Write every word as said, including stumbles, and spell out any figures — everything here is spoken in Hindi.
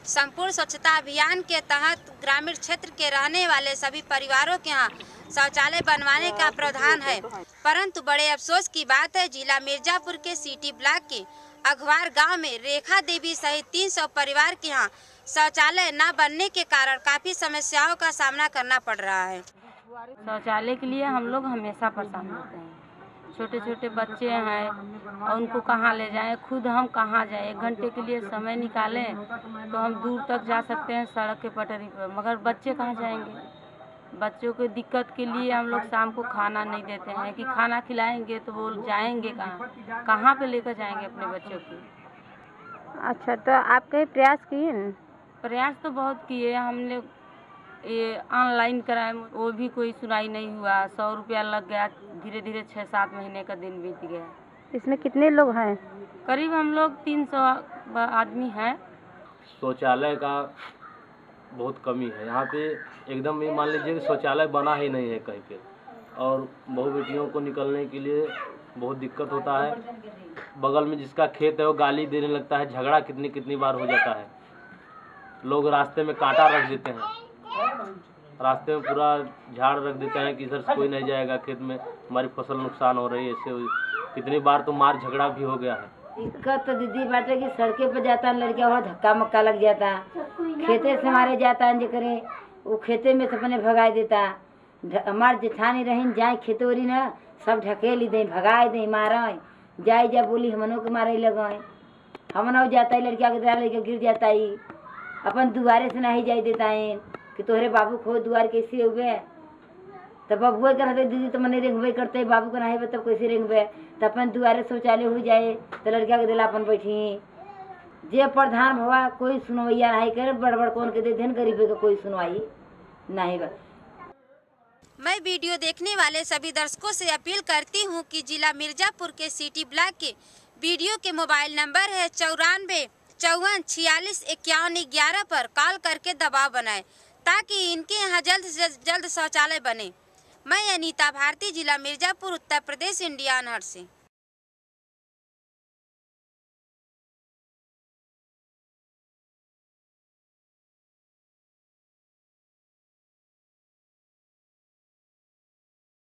संपूर्ण स्वच्छता अभियान के तहत ग्रामीण क्षेत्र के रहने वाले सभी परिवारों के यहाँ शौचालय बनवाने का प्रावधान है, परंतु बड़े अफसोस की बात है जिला मिर्जापुर के सिटी ब्लॉक के अखबार गांव में रेखा देवी सहित तीन सौ परिवार के यहाँ शौचालय न बनने के कारण काफी समस्याओं का सामना करना पड़ रहा है। शौचालय के लिए हम लोग हमेशा परेशान होते हैं। छोटे छोटे बच्चे हैं और उनको कहाँ ले जाएं, खुद हम कहाँ जाएं। एक घंटे के लिए समय निकालें तो हम दूर तक जा सकते हैं सड़क के पटरी पर, मगर बच्चे कहाँ जाएंगे। बच्चों को दिक्कत के लिए हम लोग शाम को खाना नहीं देते हैं कि खाना खिलाएंगे तो वो जाएंगे कहाँ, कहाँ पे लेकर जाएंगे अपने बच्चों की। अच्छा, तो आप कहीं प्रयास किए? प्रयास तो बहुत किए हम लोग, ये ऑनलाइन कराए, वो भी कोई सुनाई नहीं हुआ। सौ रुपया लग गया, धीरे धीरे छः सात महीने का दिन बीत गया। इसमें कितने लोग हैं? करीब हम लोग तीन सौ आदमी हैं। शौचालय का बहुत कमी है यहाँ पे, एकदम ये मान लीजिए कि शौचालय बना ही नहीं है कहीं पे, और बहु बेटियों को निकलने के लिए बहुत दिक्कत होता है। बगल में जिसका खेत है वो गाली देने लगता है, झगड़ा कितनी कितनी बार हो जाता है। लोग रास्ते में कांटा रख देते हैं, रास्ते में पूरा झाड़ रख देते हैं कि इधर कोई नहीं जाएगा, खेत में हमारी फसल नुकसान हो रही है। ऐसे कितनी बार तो मार झगड़ा भी हो गया है। दिक्कत तो दीदी बाटे कि सड़के पर जाता है लड़किया वहाँ धक्का मक्का लग जाता, खेते से मारे जाता है, करे वो खेते में से अपने भगाए देता। हमारे जेठानी रही जाए खेतोरी न सब ढकेली दे, भगाए दे, मारे जाए जा बोली हमनों के मारे लगे, हमनों जाता है लड़किया के द्वारा लेके गिर जाता है, अपन दुआरे से नहीं जाए देता है कि तोहरे बाबू खो दुआर कैसे हुए। तब बबुए करते दीदी तो मने रेंगबे करते, बाबू को नहीं तब कैसे रेंगबे। तो अपन दुआरे शौचालय हो जाए तो लड़किया के दिला अपन बैठी, जे प्रधान भवा कोई सुनवैया नहीं करे, बड़ बड़ कौन के दे देन, गरीबे का कोई सुनवाई नहीं बा। मैं वीडियो देखने वाले सभी दर्शकों से अपील करती हूँ कि जिला मिर्जापुर के सिटी ब्लॉक के वीडियो के मोबाइल नंबर है चौरानवे चौवन छियालीस इक्यावन ग्यारह पर कॉल करके दबाव बनाएं ताकि इनके यहाँ जल्द से जल्द शौचालय बने। मैं अनीता भारती, जिला मिर्जापुर, उत्तर प्रदेश, इंडिया अनहर्ड से।